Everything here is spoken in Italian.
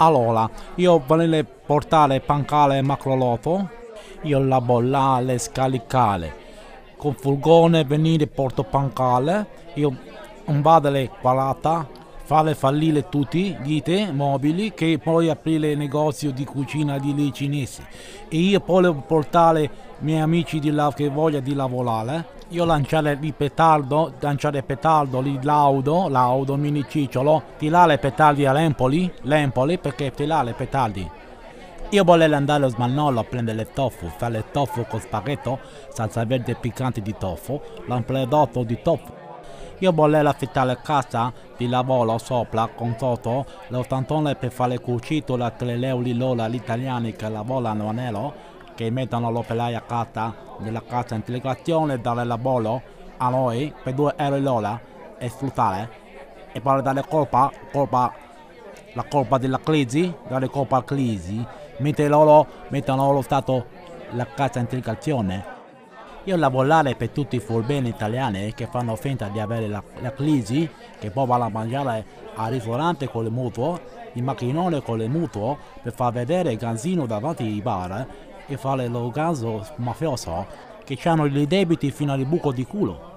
Allora, io volevo portare pancale macroloto, io la bollare, scaricare. Con furgone venire porto pancale, io invadere 40, fare fallire tutti, dite, mobili, che poi aprire negozio di cucina di lì cinesi. E io poi devo portare i miei amici di là che voglia di lavorare. Io lanciare lanciare petardo, li laudo, mini cicciolo, tirare petardi all'Empoli, perché tirare petardi. Io volevo andare a Smanolo a prendere il tofu, fare il tofu con spaghetto, salsa verde piccante di tofu, l'ampledotto di tofu. Io volevo affittare casa di lavoro sopra con sotto l'80 per fare cucito da 3 euro l'ora agli italiani che lavorano a nero, che mettono l'operaio a casa della cassa integrazione dare lavoro a noi per 2 euro l'ora e sfruttare e poi dare la colpa della crisi, dare colpa alla crisi, mentre loro mettono allo Stato la cassa integrazione. Io lavorare per tutti i furbeni italiani che fanno finta di avere la crisi, che poi vanno a mangiare al ristorante con le mutuo, il macchinone con le mutuo, per far vedere il ganzino davanti ai bar e fare lo ganzo mafioso, che hanno i debiti fino al buco di culo.